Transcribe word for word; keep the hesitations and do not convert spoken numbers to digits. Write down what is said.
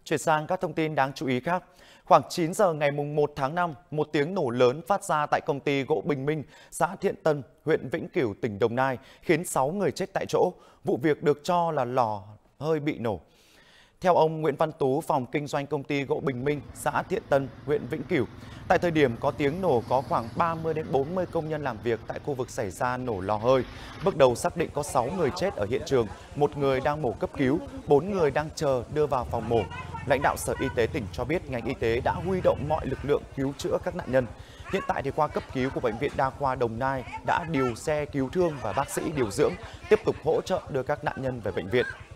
Chuyển sang các thông tin đáng chú ý khác. Khoảng chín giờ ngày mùng một tháng năm, một tiếng nổ lớn phát ra tại công ty gỗ Bình Minh, xã Thiện Tân, huyện Vĩnh Cửu, tỉnh Đồng Nai, khiến sáu người chết tại chỗ. Vụ việc được cho là lò hơi bị nổ. Theo ông Nguyễn Văn Tú, phòng kinh doanh công ty gỗ Bình Minh, xã Thiện Tân, huyện Vĩnh Cửu, tại thời điểm có tiếng nổ có khoảng ba mươi đến bốn mươi công nhân làm việc tại khu vực xảy ra nổ lò hơi. Bước đầu xác định có sáu người chết ở hiện trường, một người đang mổ cấp cứu, bốn người đang chờ đưa vào phòng mổ. Lãnh đạo Sở Y tế tỉnh cho biết ngành y tế đã huy động mọi lực lượng cứu chữa các nạn nhân. Hiện tại thì khoa cấp cứu của Bệnh viện Đa khoa Đồng Nai đã điều xe cứu thương và bác sĩ điều dưỡng tiếp tục hỗ trợ đưa các nạn nhân về bệnh viện.